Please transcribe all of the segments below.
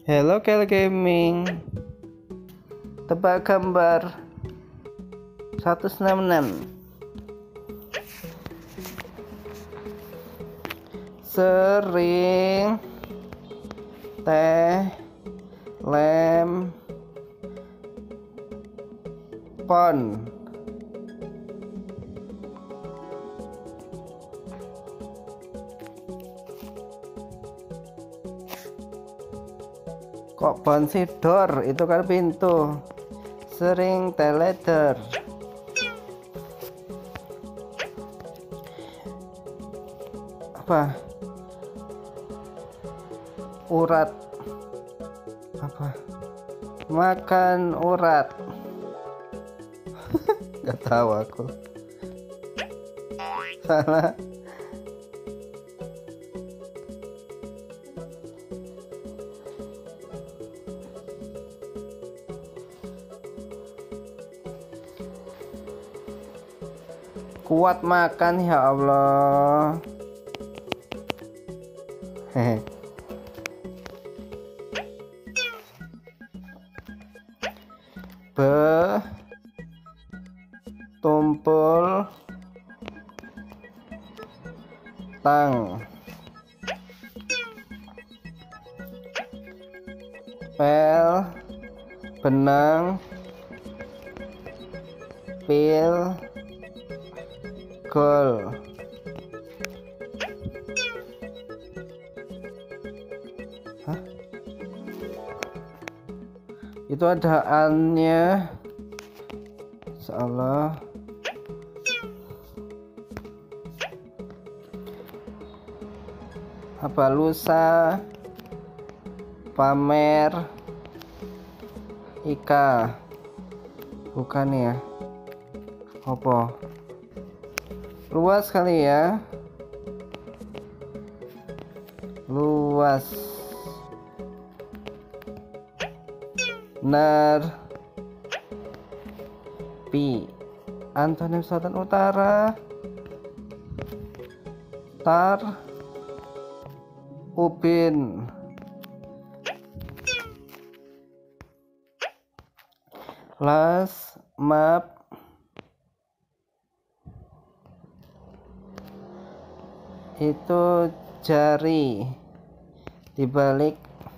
Hello Kel Gaming. Tebak gambar 166. Sering telepon. Kok bon sih? Door itu kan pintu. Sering teledor. Apa? Urat. Apa? Makan urat. Gak tahu aku. Salah. Kuat makan, ya Allah. Hehe. Betumpul tang. Pel benang pil gol. Hah? Itu ada annya. Insyaallah. Apa lusa pamer Ika? Bukan ya? Apa? Luas kali ya? Luas. Pi Antonim Selatan Utara. Tar Ubin. Las map itu jari dibalik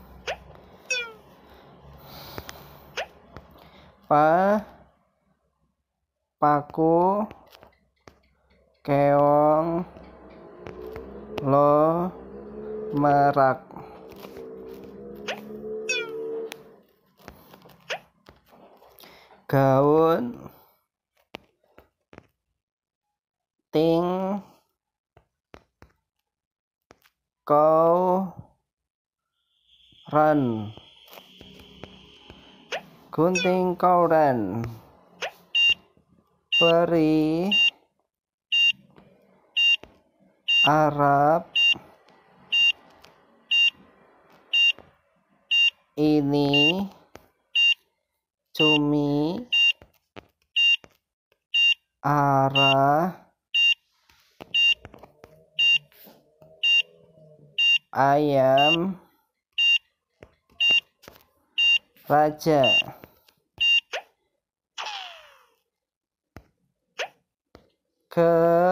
paku keong lo merak. Gaun ting kau ran. Gunting koran. Peri Arab ini cumi arah ayam raja. Ke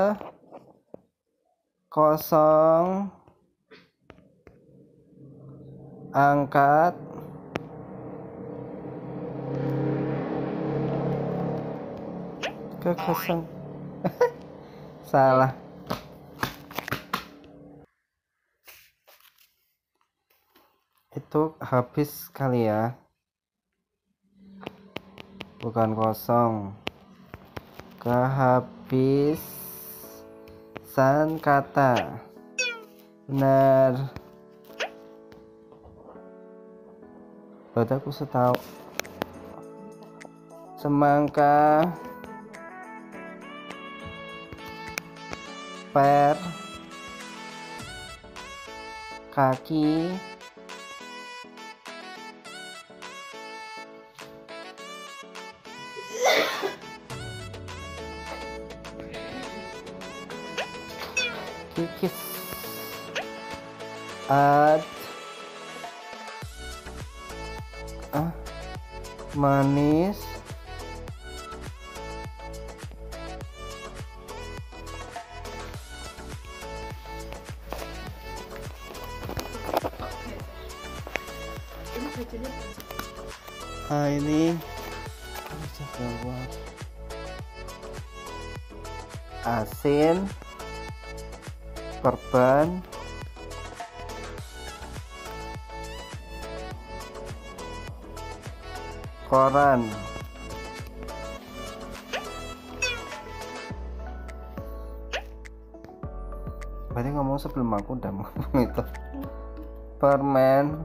kosong angkat ke kosong. Salah. Itu habis kali ya, bukan kosong. Kehabisan kata. Benar. Berarti aku setahu. Semangka per kaki kikis ad manis, ini asin, perban, koran. Berarti ngomong sebelum aku udah ngomong itu. Permen,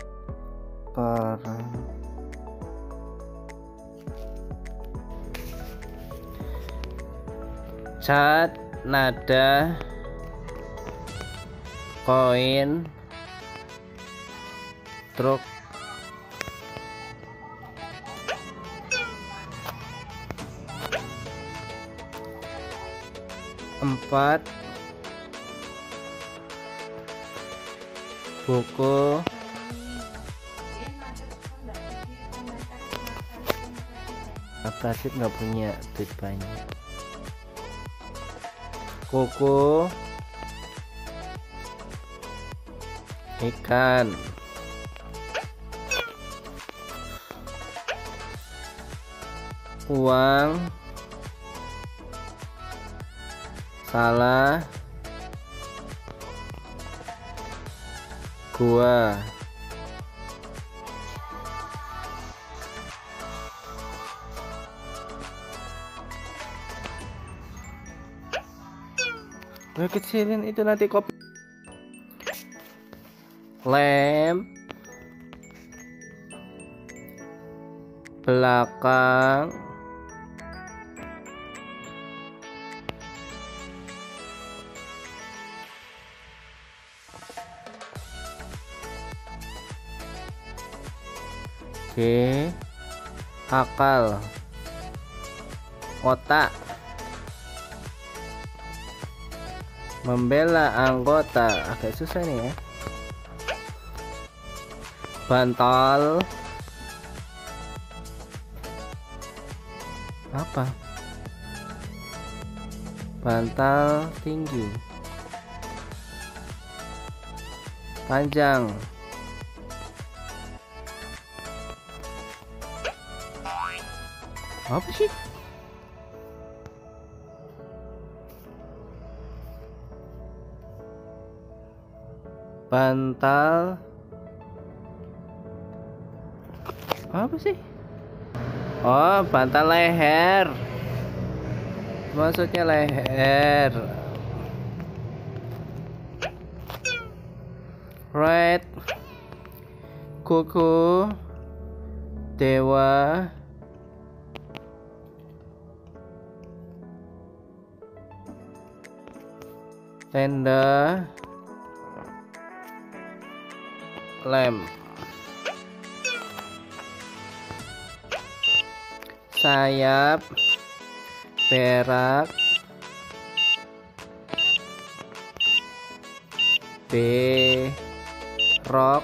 cat, nada, koin, truk, empat, buku, plastik nggak punya duit banyak, kuku, ikan, uang, salah, gua, gue kecilin itu nanti kopi, lem, belakang, akal, otak, membela anggota, agak susah nih ya, bantal, apa, bantal tinggi, panjang, apa sih, bantal, apa sih, oh bantal leher, maksudnya leher, red, kuku, dewa, tenda, lem, sayap, perak, rok,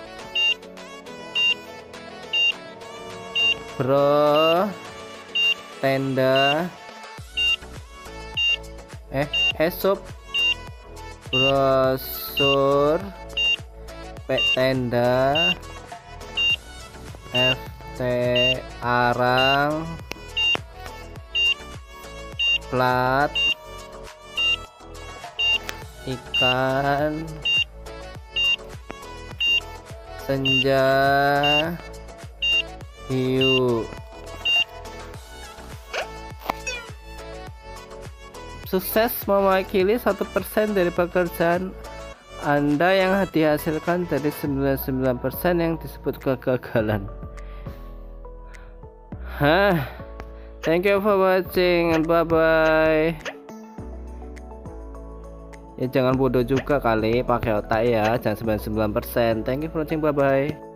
bro, tenda, esop, brosur, tenda, ft, arang, plat, ikan, senja, hiu. Sukses mewakili 1% dari pekerjaan Anda yang dihasilkan dari 99% yang disebut kegagalan. Thank you for watching and bye bye. Ya jangan bodoh juga kali, pakai otak ya, jangan 99%. Thank you for watching, bye bye.